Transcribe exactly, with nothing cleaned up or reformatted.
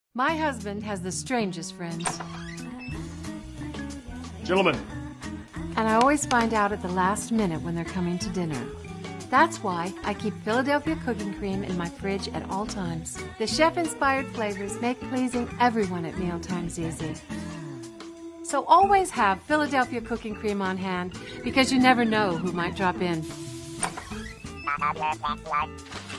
My husband has the strangest friends. Gentlemen. And I always find out at the last minute when they're coming to dinner. That's why I keep Philadelphia cooking cream in my fridge at all times. The chef-inspired flavors make pleasing everyone at mealtimes easy. So always have Philadelphia cooking cream on hand because you never know who might drop in.